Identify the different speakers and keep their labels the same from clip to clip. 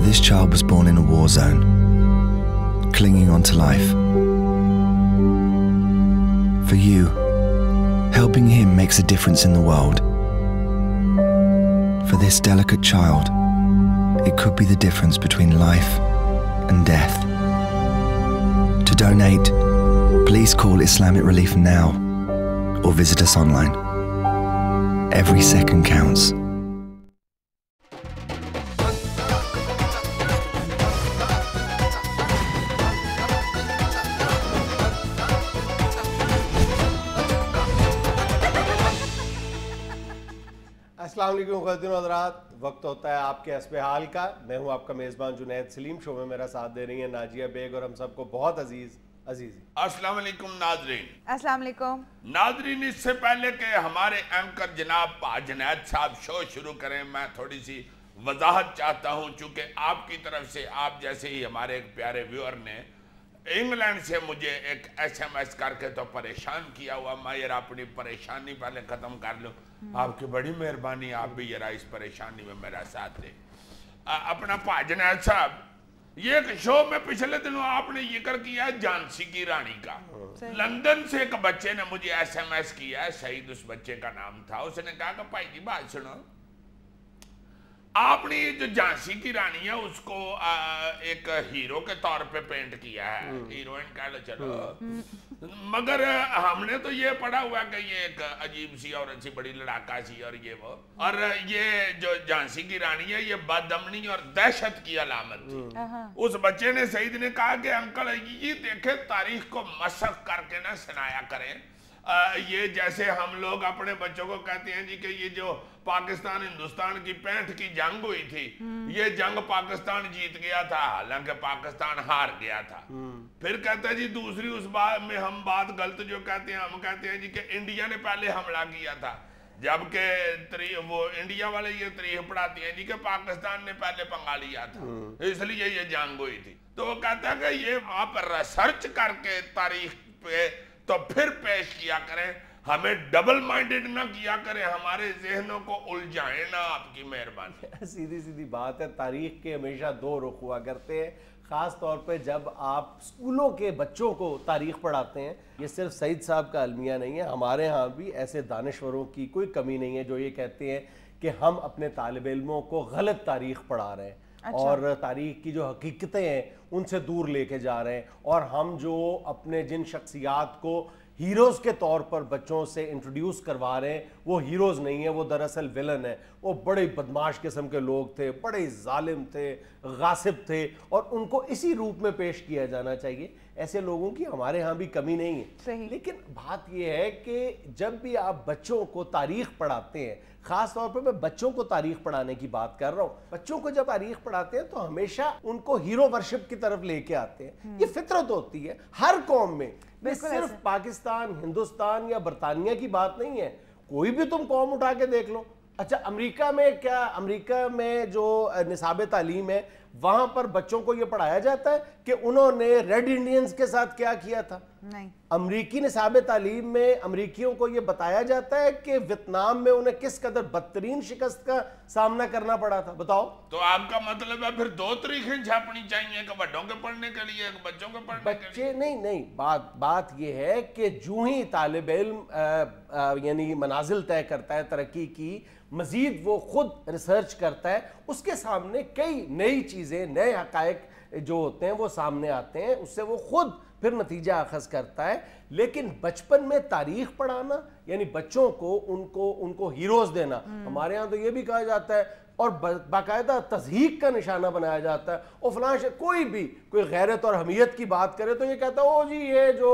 Speaker 1: This child was born in a war zone, clinging on to life. For you, helping him makes a difference in the world. For this delicate child, it could be the difference between life and death. To donate, please call Islamic Relief now or visit us online. Every second counts.
Speaker 2: अस्सलाम वालेकुम ख़वातीन और हज़रात, वक्त होता है आपके हस्बे हाल का। मैं हूं आपका मेज़बान जुनैद सलीम। शो में मेरा साथ दे रही हैं नाजिया बेग और हम सबको बहुत अजीज़।
Speaker 3: अस्सलाम वालेकुम नाज़रीन।
Speaker 4: अस्सलाम वालेकुम
Speaker 3: नाज़रीन, इससे पहले कि हमारे एंकर जनाब जुनैद साहब शो शुरू करें, मैं थोड़ी सी वजाहत चाहता हूं। चूँकि आपकी तरफ से, आप जैसे ही हमारे एक प्यारे व्यूअर ने इंग्लैंड से मुझे एक SMS करके तो परेशान किया हुआ, मैं यार अपनी परेशानी पहले ख़त्म कर लूँ। आपकी बड़ी मेहरबानी, आप भी जरा इस परेशानी में मेरा साथ दें। अपना जुनैद साहब, ये एक शो में पिछले दिनों आपने जिक्र किया झांसी की रानी का। लंदन से एक बच्चे ने मुझे SMS किया है, सईद उस बच्चे का नाम था। उसने कहा कि भाई जी बात सुनो, आपने ये जो झांसी की रानी है उसको एक हीरो के तौर पे पेंट किया है, हीरोइन कह लो चलो, मगर हमने तो ये पढ़ा हुआ कि ये एक अजीब सी औरत सी, बड़ी लड़ाका सी और ये वो, और ये जो झांसी की रानी है ये बदअमनी और दहशत की अलामत थी। उस बच्चे ने, सईद ने कहा कि अंकल ये देखे तारीख को मसख करके ना सुनाया करें। ये जैसे हम लोग अपने बच्चों को कहते हैं जी कि ये जो पाकिस्तान हिंदुस्तान की 65 की जंग हुई थी, ये जंग पाकिस्तान जीत गया था, हालांकि पाकिस्तान हार गया था। फिर कहता है जी दूसरी उस बात में हम बात गलत जो कहते हैं, हम कहते हैं जी कि इंडिया ने पहले हमला किया था, जबकि वो इंडिया वाले ये तारीख पढ़ाते हैं जी कि पाकिस्तान ने पहले पंगा लिया था, इसलिए ये जंग हुई थी। तो वो कहता है कि ये आप रिसर्च करके तारीख पे तो फिर पेश किया करें, हमें डबल माइंडेड ना किया करें, हमारे जहनों को उलझाएं ना, आपकी मेहरबानी।
Speaker 2: सीधी सीधी बात है, तारीख के हमेशा दो रुख हुआ करते हैं, ख़ास तौर पे जब आप स्कूलों के बच्चों को तारीख पढ़ाते हैं। ये सिर्फ सईद साहब का अलमिया नहीं है, हमारे यहाँ भी ऐसे दानिश्वरों की कोई कमी नहीं है जो ये कहते हैं कि हम अपने तालिब इल्मों को गलत तारीख पढ़ा रहे हैं। अच्छा। और तारीख की जो हकीकतें हैं उनसे दूर लेके जा रहे हैं, और हम जो अपने जिन शख्सियात को हीरोज़ के तौर पर बच्चों से इंट्रोड्यूस करवा रहे हैं वो हीरोज़ नहीं है, वो दरअसल विलन है। वो बड़े बदमाश किस्म के लोग थे, बड़े जालिम थे, गासिब थे, और उनको इसी रूप में पेश किया जाना चाहिए। ऐसे लोगों की हमारे यहाँ भी कमी नहीं है। लेकिन बात यह है कि जब भी आप बच्चों को तारीख पढ़ाते हैं, खास तौर पर मैं बच्चों को तारीख पढ़ाने की बात कर रहा हूँ, बच्चों को जब तारीख पढ़ाते हैं तो हमेशा उनको हीरो वर्शिप की तरफ लेके आते हैं। ये फितरत होती है हर कौम में, सिर्फ पाकिस्तान, हिंदुस्तान या बरतानिया की बात नहीं है, कोई भी तुम कौम उठा के देख लो। अच्छा, अमेरिका में क्या, अमेरिका में जो निसाब तालीम है वहां पर बच्चों को यह पढ़ाया जाता है कि उन्होंने रेड इंडियंस के साथ क्या किया था? नहीं। अमरीकी निसाब तालीम में अमरीकियों को यह बताया जाता है कि वियतनाम में उन्हें किस कदर बदतरीन शिकस्त का सामना करना पड़ा था। बताओ।
Speaker 3: तो आपका मतलब है फिर दो तरीकें छापनी चाहिए, कि बच्चों के पढ़ने के लिए, बच्चों के पढ़ने के लिए?
Speaker 2: नहीं, बात यह है कि जो ही तालिब इल्म यानी मनाजिल तय करता है तरक्की की, मजीद वो खुद रिसर्च करता है, उसके सामने कई नई चीज़ें, नए हकायक जो होते हैं वो सामने आते हैं, उससे वो खुद फिर नतीजा अखज़ करता है। लेकिन बचपन में तारीख पढ़ाना यानी बच्चों को उनको हीरोज़ देना, हमारे यहाँ तो ये भी कहा जाता है और बाकायदा तज़हीक का निशाना बनाया जाता है। और फलां कोई गैरत और हमीयत की बात करे तो ये कहता है ओ जी ये जो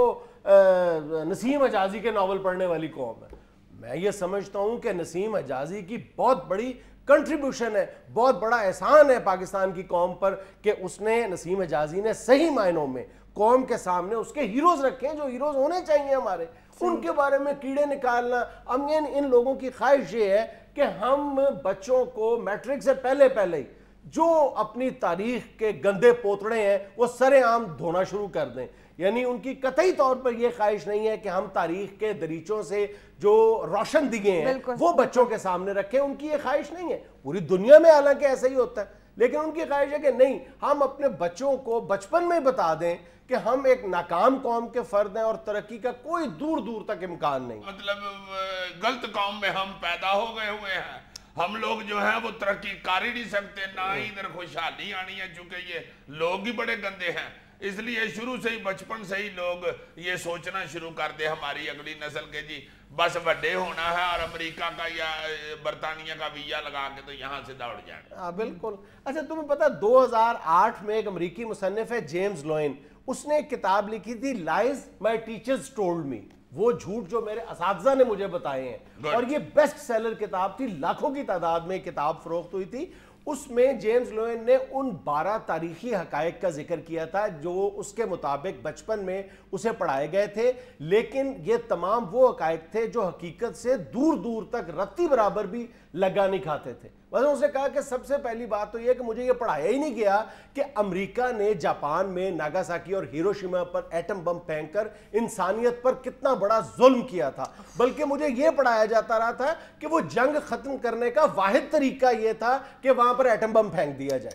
Speaker 2: नसीम हजाजी के नावल पढ़ने वाली कौम है। मैं ये समझता हूँ कि नसीम हजाजी की बहुत बड़ी कंट्रीब्यूशन है, बहुत बड़ा एहसान है पाकिस्तान की कौम पर कि उसने, नसीम हजाजी ने सही मायनों में कौम के सामने उसके हीरोज़ रखे हैं जो हीरोज़ होने चाहिए हमारे, उनके बारे में कीड़े निकालना। अब इन लोगों की ख्वाहिश ये है कि हम बच्चों को मैट्रिक से पहले ही जो अपनी तारीख के गंदे पोतड़े हैं वो सरेआम धोना शुरू कर दें। यानी उनकी कतई तौर पर यह ख्वाहिश नहीं है कि हम तारीख के दरीचों से जो रोशन दिए हैं वो बच्चों के सामने रखें, उनकी ये ख्वाहिश नहीं है। पूरी दुनिया में हालांकि ऐसा ही होता है, لیکن ان کی خواہش ہے کہ نہیں، ہم اپنے بچوں کو بچپن میں بتا دیں کہ ہم ایک ناکام قوم کے فرد ہیں اور ترقی کا کوئی دور دور تک امکان نہیں.
Speaker 3: مطلب غلط قوم میں ہم پیدا ہو گئے ہوئے ہیں. ہم لوگ جو ہیں وہ ترقی کر ہی نہیں سکتے، نہ ہی ادھر خوشحالی آنی ہے، چونکہ یہ لوگ ہی بڑے گندے ہیں. اس لیے شروع سے ہی بچپن سے ہی لوگ یہ سوچنا شروع کر دے ہماری اگلی نسل کے جی بس بڑے ہونا ہے اور امریکہ کا یا برطانیہ کا ویزا لگا کے تو یہاں سے دوڑ جانا.
Speaker 2: ہاں بالکل. اچھا تمہیں پتا 2008 میں ایک امریکی مصنف ہے جیمز لوئن، اس نے ایک کتاب لکھی تھی لائز مائی ٹیچرز ٹولڈ می، وہ جھوٹ جو میرے اساتذہ نے مجھے بتائے ہیں. اور یہ بیسٹ سیلر کتاب تھی، لاکھوں کی تعداد میں کتاب فروخت ہوئی تھی. اس میں جیمز لوئن نے ان 12 تاریخی حقائق کا ذکر کیا تھا جو اس کے مطابق بچپن میں اسے پڑھائے گئے تھے، لیکن یہ تمام وہ حقائق تھے جو حقیقت سے دور دور تک رتی برابر بھی لگا نہیں کھاتے تھے. مثلا اس نے کہا کہ سب سے پہلی بات تو یہ کہ مجھے یہ پڑھایا ہی نہیں گیا کہ امریکہ نے جاپان میں ناگاساکی اور ہیروشیما پر ایٹم بم پھینک کر انسانیت پر کتنا بڑا ظلم کیا تھا، بلکہ مجھے یہ پڑھایا جاتا رہا تھا کہ وہ جنگ ختم کرنے کا واحد طریقہ یہ تھا کہ وہاں پر ایٹم بم پھینک دیا جائے.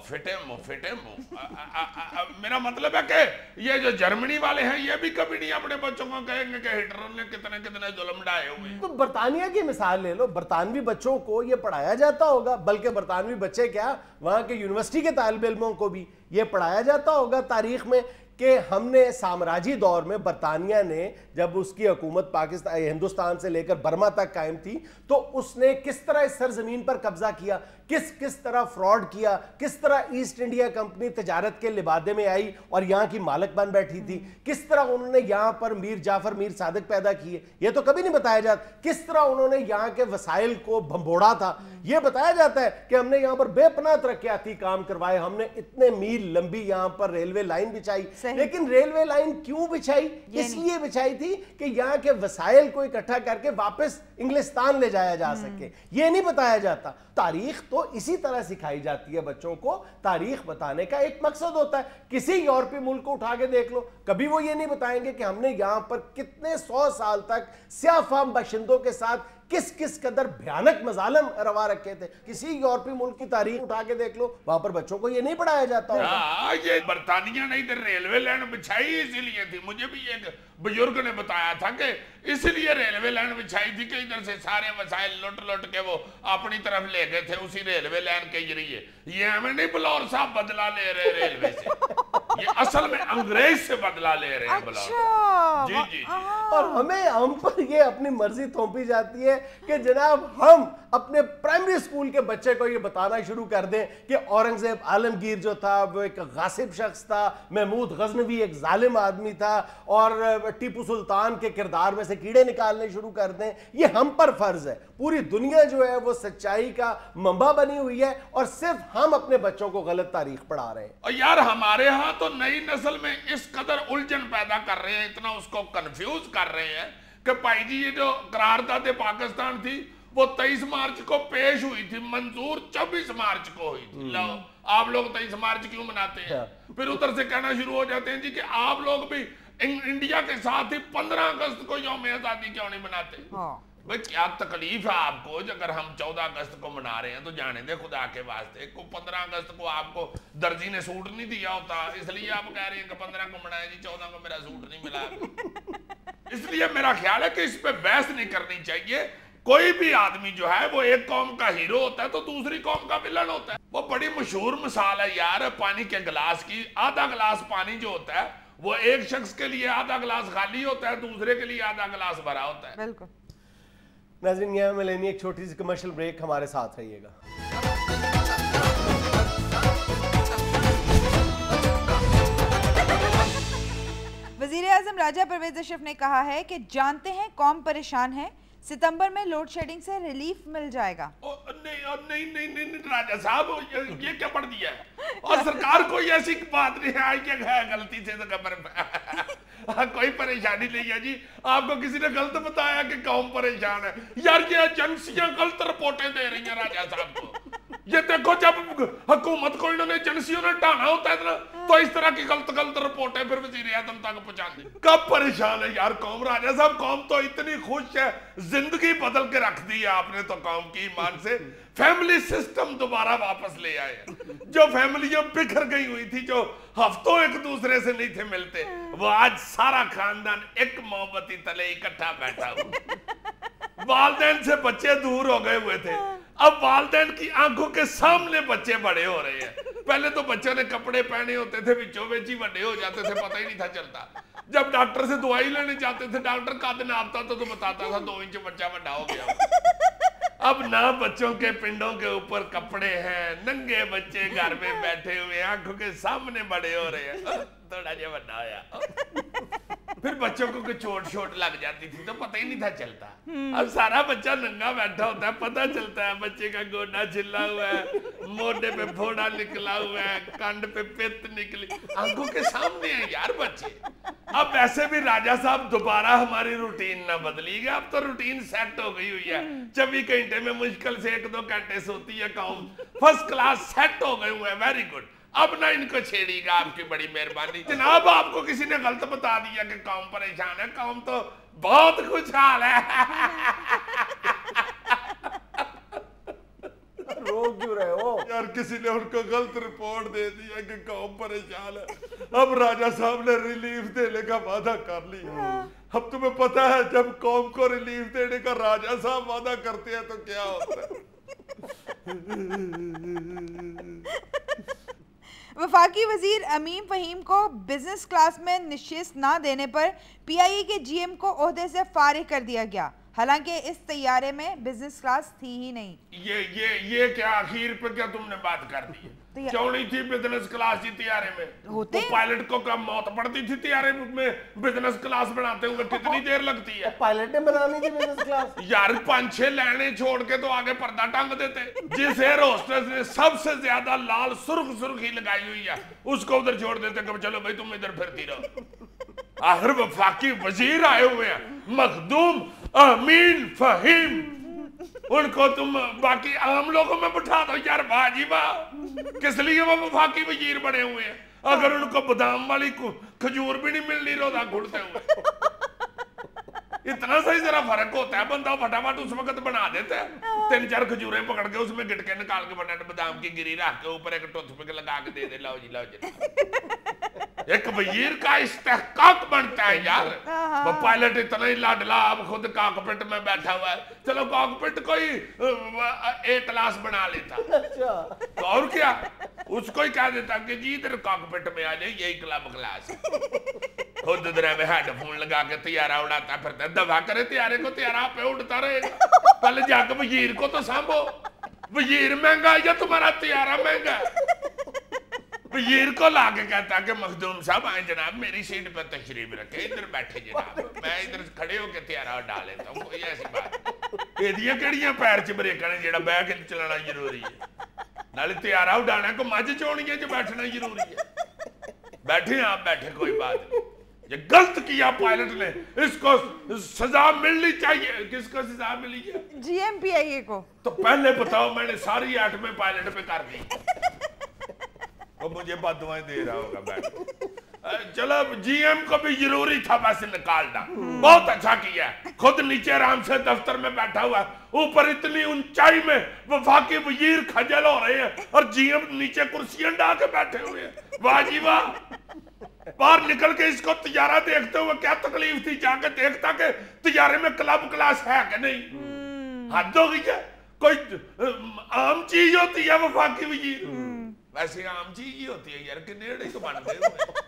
Speaker 3: میرا مطلب ہے کہ یہ جو جرمنی والے ہیں یہ بھی کبھی نہیں اپنے بچوں کو کہیں گے کہ ہٹلر نے کتنے کتنے ظلم ڈھائے ہوئے.
Speaker 2: تو برطانیہ کی مثال لے لو، برطانوی بچوں کو یہ پڑھایا جاتا ہوگا، بلکہ برطانوی بچے کیا وہاں کے یونیورسٹی کے طالب علموں کو بھی یہ پڑھایا جاتا ہوگا تاریخ میں کہ ہم نے سامراجی دور میں برطانیہ نے جب اس کی حکومت ہندوستان سے لے کر برما تک قائم تھی تو اس نے کس طرح اس سرزمین پر قبضہ کیا، کس طرح فراڈ کیا، کس طرح ایسٹ انڈیا کمپنی تجارت کے لبادے میں آئی اور یہاں کی مالک بن بیٹھی تھی، کس طرح انہوں نے یہاں پر میر جعفر میر صادق پیدا کیے. یہ تو کبھی نہیں بتایا جاتا. کس طرح انہوں نے یہاں کے وسائل کو بھمبوڑا تھا. یہ بتایا جاتا ہے کہ ہم نے یہاں پر بے پناہ ترقیاتی کام کروائے، ہم نے اتنے میل لمبی یہاں پر ریلوے لائن بچھائی. لیکن ریلوے لائن کیوں بچھائی؟ اس لیے بچھائی تھی کہ یہاں کے وسائل کو اکٹھا کر کے واپس انگلستان لے جایا جا سکے. یہ نہیں بتایا جاتا. تاریخ تو اسی طرح سکھائی جاتی ہے بچوں کو. تاریخ بتانے کا ایک مقصد ہوتا ہے. کسی یورپی ملک کو اٹھا کے دیکھ لو، کبھی وہ یہ نہیں بتائیں گے کہ ہم نے یہاں پر کتنے 100 سال تک سیاہ فام باشندوں کے ساتھ کس قدر بھیانک مظالم روا رکھے تھے. کسی یورپی ملک کی تاریخ اٹھا کے دیکھ لو، وہاں پر بچوں کو یہ نہیں پڑھایا جاتا ہوگا.
Speaker 3: یہ برطانیہ نے ادھر ریلوے لائن بچھائی اسی لیے تھی. مجھے بھی ایک بزرگ نے بتایا تھا کہ اس لیے ریلوے لائن بچھائی تھی کہ ادھر سے سارے وسائل لوٹ کے وہ اپنی طرف لے گئے تھے اسی ریلوے لائن کے ذریعے. یہ ہمیں نہیں بلور صاحب بدلہ لے رہے ریلوے سے، یہ اصل میں انگریز سے بدلہ لے رہے ہیں بلور. جی
Speaker 2: اور ہم پر یہ اپنی مرضی تھوپی جاتی ہے کہ جناب ہم اپنے پرائمری سکول کے بچے کو یہ بتانا شروع کر دیں کہ اورنگزیب عالمگیر جو تھا وہ ایک غاصب شخص تھا، محمود غزنوی ایک ظالم آدمی تھا، اور ٹیپو سلطان کے کردار میں سے کیڑے نکالنے شروع کر دیں. یہ ہم پر فرض ہے. پوری دنیا جو ہے وہ سچائی کا منبع بنی ہوئی ہے اور صرف ہم اپنے بچوں کو غلط تاریخ پڑھا رہے ہیں.
Speaker 3: اور یار ہمارے ہاں تو نئی نسل میں اس قدر الجھن پیدا کر رہے ہیں، اتنا اس کو کنفیوز کر رہے ہیں کہ بھائی جی یہ جو قرارداد پاکستان تھی وہ 23 مارچ کو پیش ہوئی تھی، منظور 24 مارچ کو ہوئی تھی. لو آپ لوگ 23 مارچ کیوں مناتے ہیں؟ پھر ادھر سے کہنا شروع ہو جاتے ہیں جی کہ آپ لوگ بھی انڈیا کے ساتھ ہی 15 اگست کو یوم آزادی کیوں نہیں مناتے؟ بھئی کیا تکلیف ہے آپ کو اگر ہم 14 اگست کو منا رہے ہیں تو جانے دے خدا کے واسطے. 15 اگست کو آپ کو درزی نے سوٹ نہیں دیا ہوتا، اس لیے آپ کہہ رہے ہیں کہ 15 کو منائے جی 14 کو میرا سوٹ نہیں ملا. اس لیے میرا خیال ہے کہ اس پہ بحث نہیں کرنی چاہیے. کوئی بھی آدمی جو ہے وہ ایک قوم کا ہیرو ہوتا ہے تو دوسری قوم کا ویلن ہوتا ہے. وہ بڑی مشہور مثال ہے یار پانی کے گلاس کی. آدھا گلاس پانی جو ہوتا ہے وہ ایک شخص کے لیے آدھا گلاس خالی ہوتا ہے، دوسرے کے لیے آدھا گلاس بھرا ہوتا ہے.
Speaker 4: بالکل.
Speaker 2: ناظرین یہاں میں لینی ایک چھوٹی سی کمرشل بریک، ہمارے ساتھ رہیے گا.
Speaker 4: وزیر اعظم راجہ پرویز اشرف نے کہا ہے کہ جانتے ہیں قوم پریشان ہے، ستمبر میں لوڈ شیڈنگ سے ریلیف مل جائے گا.
Speaker 3: نہیں راجہ صاحب یہ کیا پڑھ دیا ہے؟ اور سرکار کوئی ایسی بات نہیں ہے کہ غلطی سے کوئی پریشانی نہیں ہے جی. آپ کو کسی نے غلط بتایا کہ قوم پریشان ہے؟ یار یہ ایجنسیاں غلط رپورٹیں دے رہی ہیں راجہ صاحب کو. یہ دیکھو جب हुकूमत को इन्होंने एजेंसियों ने ढाना होता है ना, तो इस तरह की गलत गलत रिपोर्टें फिर वजीर आजम तक पहुंचा दी। कब परेशान है यार कौम। राजा साहब कौम तो इतनी खुश है, जिंदगी बदल के रख दी है आपने तो कौम की ईमान से। फैमिली सिस्टम दोबारा वापस ले आए। जो फैमिलियां बिखर गई हुई थी, जो हफ्तों एक दूसरे से नहीं थे मिलते, वो आज सारा खानदान एक मोमबत्ती तले इकट्ठा बैठा हुआ। वालिदैन से बच्चे दूर हो गए हुए थे, अब वालिदैन की आंखों के सामने बच्चे बड़े हो रहे हैं। पहले तो बच्चों ने कपड़े पहने होते थे, बिचों बिच ही बड़े हो जाते थे, पता ही नहीं था चलता। जब डॉक्टर से दवाई लेने जाते थे, डॉक्टर कद नापता तो बताता था 2 इंच बच्चा बड़ा हो गया। अब ना बच्चों के पिंडों के ऊपर कपड़े हैं, नंगे बच्चे घर में बैठे हुए आंखों के सामने बड़े हो रहे हैं। थोड़ा जिहा बड़ा होया, फिर बच्चों को कोई चोट लग जाती थी तो पता ही नहीं था चलता। अब सारा बच्चा नंगा बैठा होता है, पता चलता है बच्चे का गोडा छिला हुआ है, मोढे पे फोड़ा निकला हुआ है, कंड पे पित्त निकली, आंखों के सामने है यार बच्चे। अब वैसे भी राजा साहब दोबारा हमारी रूटीन ना बदली गया, अब तो रूटीन सेट हो गई हुई है। 24 घंटे में मुश्किल से 1-2 घंटे सोती है कौम, फर्स्ट क्लास सेट हो गए हुए हैं, वेरी गुड। अब ना इनको छेड़िएगा, आपकी बड़ी मेहरबानी जनाब। आपको किसी ने गलत बता दिया कि कौम परेशान है, कौम तो बहुत खुशहाल है।
Speaker 2: रो क्यों रहे हो
Speaker 3: यार? किसी ने उनको गलत रिपोर्ट दे दिया कि कौम परेशान है। अब राजा साहब ने रिलीफ देने का वादा कर लिया। अब तुम्हें पता है जब कौम को रिलीफ देने का राजा साहब वादा करते हैं तो क्या होता है?
Speaker 4: वफाकी वजीर अमीन फहीम को बिजनेस क्लास में निशिस्त ना देने पर पीआईए के जीएम को ओहदे से फारिग कर दिया गया, हालांकि इस तैयारे में बिजनेस क्लास थी ही नहीं।
Speaker 3: ये क्या आखिर पे क्या तुमने बात कर दी? क्यों नहीं थी बिजनेस क्लास जी तैयारे में?
Speaker 4: होते
Speaker 3: पायलट को कब मौत पड़ती थी तैयारे में? बिजनेस क्लास बनाते हुए कितनी देर लगती है?
Speaker 2: पायलट ने बनानी थी बिजनेस क्लास
Speaker 3: यार 5-6 लाइनें छोड़ के तो आगे पर्दा टांग देते। जिस एयर होस्टेस ने सबसे ज्यादा लाल सुर्खी लगाई हुई है उसको उधर छोड़ देते कि चलो भाई तुम इधर फिरती रहो। आखिर वफाकी वजीर आए हुए हैं मखदूम अमीन फहीम, उनको तुम बाकी आम लोगों में बिठा दो यार। वाह जी वाह, किस लिए वो वफाकी वजीर बने हुए हैं? अगर उनको बादाम वाली खजूर भी नहीं मिल रही रोजा घुटते हुए। इतना सही जरा फर्क होता है, बंदा फटाफट उस वक्त बना देता है। 3-4 खजूरें पकड़ के उसमें गिटके निकाल के बना बादाम की गिरी रख के ऊपर एक टूथपिक लगा के दे दे, लाओ जी लाओ जी। एक वजीर का इस्तेहकाक बनता है यार। वो पायलट इतना ही लाडला, अब खुद कॉकपिट में बैठा हुआ है। चलो कॉकपिट को ही A क्लास बना लेता तो और क्या, उसको ही कह देता कि जी इधर कॉकपिट में आ जाए, यही क्लास। खुद उधर में हेडफोन लगा के तैयारा उड़ाता फिरता, दफा करे तैयारे को, तैयारा पे उड़ता रहेगा। पहले जाकर वजीर को तो सांभो। वजीर महंगा या तुम्हारा तैयारा महंगा? वजीर को लाके कहता कि मखदूम साहब आए जनाब, मेरी सीट पर तशरीफ रखे, इधर बैठे जनाब, मैं इधर खड़े होकर तैयारा डाल लेता हूँ, कोई ऐसी बात। एदियां केड़ियां पैर च ब्रेकां ने जेड़ा बैठ के चलाना जरूरी है? नाले तैयारा उड़ाना को मझ चोणियां च बैठना जरूरी है? बैठे आप बैठे, कोई बात नहीं। ये गलत किया पायलट ने, इसको सजा मिलनी चाहिए। किसको सजा मिली है?
Speaker 4: जीएम पीआईए को।
Speaker 3: तो पहले बताओ, मैंने सारी 8 में पायलट पे कर दी। वो मुझे बददुआएं दे रहा होगा बैठ। चलो जीएम को भी जरूरी था वैसे निकालना, बहुत अच्छा किया। खुद नीचे आराम से दफ्तर में बैठा हुआ, ऊपर इतनी ऊंचाई में वफाकी वजीर खजल हो रहे हैं और जीएम नीचे कुर्सियां डाल के बैठे हुए हैं। वाह जी वाह। बाहर निकल के इसको तैयारा देखते हुए क्या तकलीफ थी, जाके देखता कि तैयारे में क्लब क्लास है कि नहीं। हद हो गई है, कोई आम चीज होती है वफाकी वजीर? वैसे आम चीज ही होती है यार, कि नेड़े तो बनते हुए।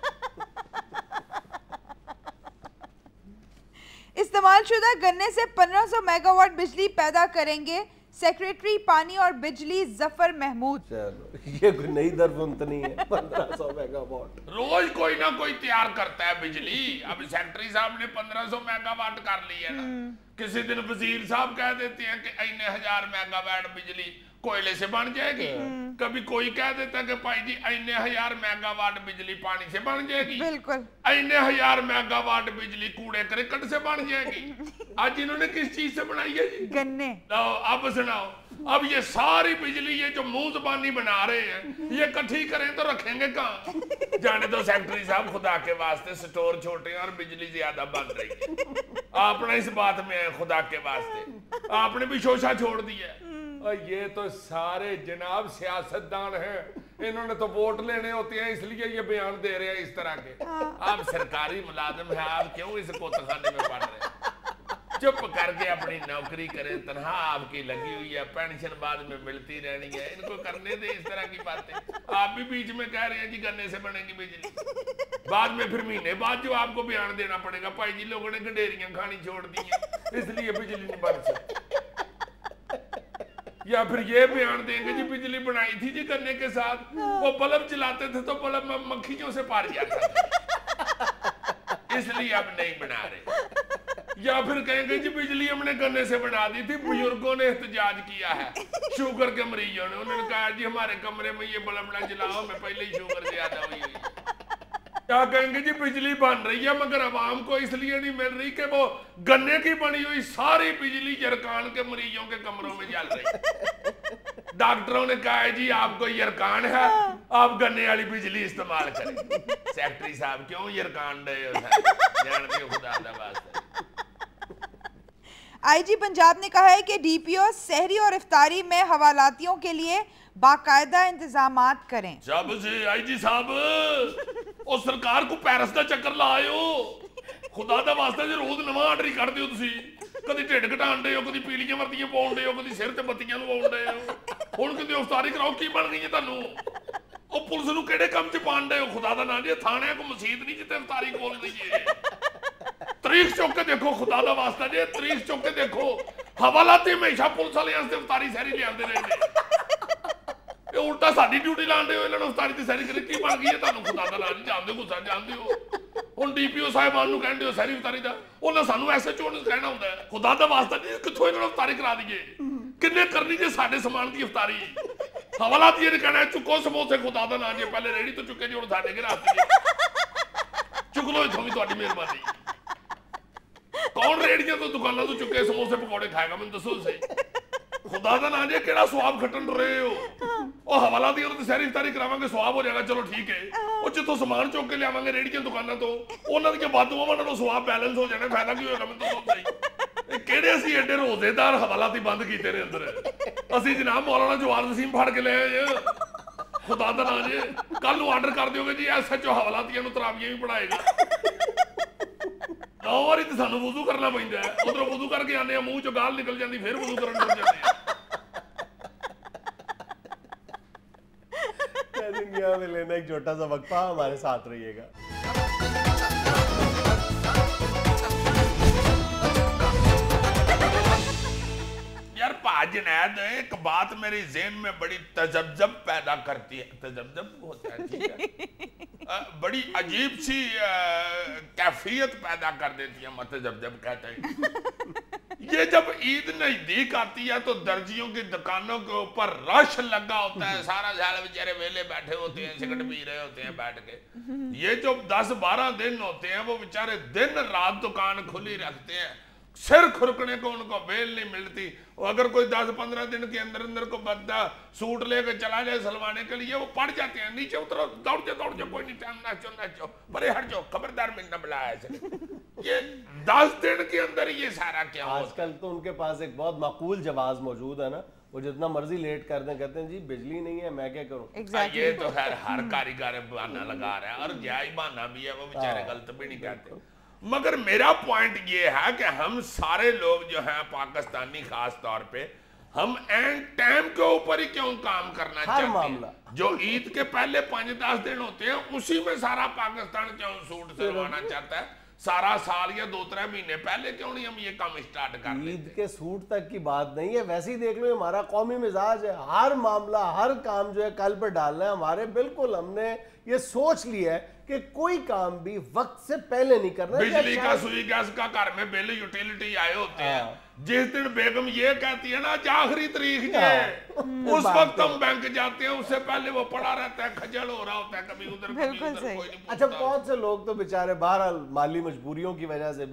Speaker 4: इस्तेमालशुदा गन्ने से 1500 मेगावाट बिजली पैदा करेंगे सेक्रेटरी पानी और बिजली जफर महमूद।
Speaker 2: चलो ये कोई नई दरफुंतनी है। 1500 मेगावाट
Speaker 3: रोज कोई ना कोई तैयार करता है बिजली। अब सेक्रेटरी साहब ने 1500 मेगावाट कर ली है ना। किसी दिन वजीर साहब कह देते हैं कि इतने 1000 मेगावाट बिजली कोयले से बन जाएगी। कभी कोई कह देता है कि भाई जी इतने 1000 मेगावाट बिजली पानी से बन जाएगी।
Speaker 4: बिल्कुल।
Speaker 3: इतने 1000 मेगावाट बिजली कूड़े करकट से बन जाएगी। आज इन्होंने किस चीज से बनाई है जी?
Speaker 4: गन्ने।
Speaker 3: लो अब सुनाओ, اب یہ ساری بجلی یہ جو منہ زبانی بنا رہے ہیں یہ اکٹھی کریں تو رکھیں گے کہاں؟ جانے تو سیکٹری صاحب خدا کے واسطے سٹور چھوٹے ہیں اور بجلی زیادہ بن رہی ہے. آپ نے اس بات میں خدا کے واسطے آپ نے بھی شوشہ چھوڑ دیا. اور یہ تو سارے جناب سیاستدان ہیں, انہوں نے تو ووٹ لینے ہوتے ہیں اس لیے یہ بیان دے رہے ہیں اس طرح کے. آپ سرکاری ملازم ہیں, آپ کیوں اس کوتخانے میں پڑھ رہے ہیں؟ چپ کر کے اپنی نوکری کریں, تنہا آپ کی لگی ہوئی ہے, پینشن بعد میں ملتی رہنی ہے, ان کو کرنے دیں اس طرح کی باتیں. آپ بھی بیچ میں کہہ رہے ہیں جی گنے سے بنے گی بجلی, بعد میں پھر مہینے بعد جو آپ کو بیان دینا پڑے گا بھائی جی لوگوں نے گڈیریاں کھانی چھوڑ دی ہیں اس لیے بجلی نہیں بن سکتی. یا پھر یہ بیان دیں گے جی بجلی بنائی تھی جی گنے کے ساتھ, وہ بلب چلاتے تھے تو بلب مکھیوں سے پار جاتا تھا اس لیے اب نہیں بنا رہے. یا پھر کہیں گے جی بجلی ہم نے گنے سے بنا دی تھی, بزرگوں نے احتجاج کیا ہے شوگر کے مریضوں نے, انہوں نے کہا جی ہمارے کمرے میں یہ بلب نہ جلاؤ, میں پہلے ہی شوگر زیادہ ہوئی ہوئی. کیا کہیں گے جی بجلی بن رہی ہے مگر عوام کو اس لیے نہیں مل رہی کہ وہ گنے کی بنی ہوئی ساری بجلی یرکان کے مریضوں کے کمروں میں جل رہی. ڈاکٹروں نے کہا ہے جی آپ کو یرکان ہے, آپ گنے والی بجلی استعمال کریں. سیکٹری صاحب کیوں یرکان رہے ہو سر, جانتے ہو خدا دا واسطے.
Speaker 4: آئی جی پنجاب نے کہا ہے کہ ڈی پی او سحری اور افطاری میں حوالاتیوں کے لیے باقاعدہ انتظامات کریں.
Speaker 3: جب سے آئی جی صاحب اور سرکار کو پیرس دا چکر لائے ہو, خدا دا واسطہ جو روز نواں آرڈر ہی کر دیو تسی, کدی ٹھڈ گھٹان دے ہو, کدی پیلیاں وردیاں پاؤن دے ہو, کدی سر تے بتیاں پاؤن دے ہو, ہن کدی افطاری کراؤ کی بن گئی ہے تانوں؟ او پولیس نوں کیڑے کم چ پان دے ہو خدا دا نام, جی تھانے کو مسجد نہیں جتے افطاری کھول دیجیے. تاریخ چوک کے دیکھو خدا دا واسطہ جی, تاریخ چوک کے دیکھو حوالاتی ہمیشہ پولیس والے واسطے افطاری سحری لے آندے رہے نے, الٹا ساری ڈیوٹی لاندے ہو, انہاں نوں افطاری تے سحری کرے کی بن گئی ہے تانوں خدا دا نام, جاندے ہو غصہ جاندے ہو. ہن ڈی پی او صاحبان نوں کہندے ہو سحری افطاری دا, انہاں سانوں ایسے چون کہنا ہوندا ہے خدا دا واسطہ جی کتھوں انہاں نوں افطاری کرا دیے, کنے کرنی جی ساڈے سامان دی افطاری. حوالات یہ کہنا ہے چکو سموسے خدا دا نام, جی پہلے ریڑی تو چکے جی ہن ساڈے گھر آتی ہے, چک لو اتھوں بھی تہاڈی مہربانی. کون ریڑیاں تو دکاناں تو چکے سموسے پکوڑے کھائے گا, مینوں دسو صحیح خدا دا نام, جی کیڑا سواب کھٹن رہے ہو؟ او حوالہ دی تے سحری افطاری کراواں گے سواب ہو جائے گا, چلو ٹھیک ہے. او جتوں سامان چوک کے لیاواں گے ریڑیاں دکاناں تو, انہاں دی بادواں نالوں سواب بیلنس ہو جانا, فائدہ کی ہوگا مینوں دسو صحیح. کیڑے اسی ایڈے روزے دار حوالاتی بند کیتے نے اندر, اسی جناب مولانا جوار وسیم پھڑ کے لے آئے خدا دا نام. جی کل نوں آرڈر کر دیو گے جی ایس ایچ او حوالاتیاں نوں تراویاں بھی پڑھائے گا. 9 واری تے سانوں وضو کرنا پیندا ہے, ادھروں وضو کر کے آنے منہ چوں گال نکل جاندی, پھر وضو کرن لگ جاندے ہیں.
Speaker 2: دنیا میں لینا ایک چھوٹا سا وقفہ, ہمارے ساتھ رہیے گا.
Speaker 3: یار پا جنید ایک بات میری ذہن میں بڑی تذبذب پیدا کرتی ہے, تذبذب ہوتا ہے ٹھیک ہے, بڑی عجیب سی کیفیت پیدا کر دیتی ہے, متذبذب کہتے ہیں. یہ جب عید نزدیک آتی ہے تو درجیوں کی دکانوں کے اوپر رش لگا ہوتا ہے, سارا سال بیچارے ویلے بیٹھے ہوتے ہیں, سگرٹ پی رہے ہوتے ہیں بیٹھ کے. یہ جو 10-12 دن ہوتے ہیں وہ بیچارے دن رات دکان کھلی رکھتے ہیں, سر کھرکنے کو ان کو بیل نہیں ملتی. اگر کوئی 10-15 دن کے اندر کو بندہ سوٹ لے کے چلا جائے سلوانے کے لیے, وہ پڑ جاتے ہیں نیچے اترو, دوڑ جاؤ کوئی نہیں ٹائم, ناچو بڑے ہٹ جاؤ, خبردار میں نہ بلایا ایسے. یہ 10 دن کے اندر یہ سارا کیا ہوتا ہے.
Speaker 2: آج کل تو ان کے پاس ایک بہت معقول جواز موجود ہے نا, وہ جتنا مرضی لیٹ کر دیں, کہتے ہیں جی بجلی نہیں ہے, میں کیا کروں.
Speaker 3: یہ تو خیر ہر کاریگر بہانہ لگا رہا ہے, اور جائے بہانہ بھی ہے, وہ بیچارے غلط بھی نہیں کہتے. مگر میرا پوائنٹ یہ ہے کہ ہم سارے لوگ جو ہیں پاکستانی خاص طور پہ, ہم اینڈ ٹائم کے اوپر ہی کیوں کام کرنا چاہتے ہیں؟ جو عید کے پہلے 5-10 دن ہوتے ہیں اسی میں سارا پاکستان کیوں سوٹ سلوانا چاہتا ہے؟ سارا سال یا 2-3 مہینے پہلے کیوں نہیں ہم یہ کام اسٹارٹ کر لیتے؟
Speaker 2: عید کے سوٹ تک کی بات نہیں ہے, ویسے ہی دیکھ لو ہمارا قومی مزاج ہے, ہر معاملہ ہر کام جو ہے کل پہ ڈالنا ہے ہمارے. بالکل ہم نے یہ سوچ لیا ہے کہ کوئی کام بھی وقت سے پہلے نہیں کرنا.
Speaker 3: بجلی کا, سوئی گیس کا گھر میں بل یوٹیلیٹی آئے ہوتے ہیں, جس دن بیگم یہ کہتی ہے نا آخری تاریخ یہ, اس وقت ہم بینک جاتے ہیں, اس سے پہلے وہ پڑا رہتا ہے, کھجل ہو رہا ہوتا ہے, کبھی ادھر کبھی ادھر, کوئی نہیں پوچھتا.
Speaker 2: اچھا بہت سے لوگ تو بیچارے بہرحال مالی مجبوریوں کی وجہ سے بھی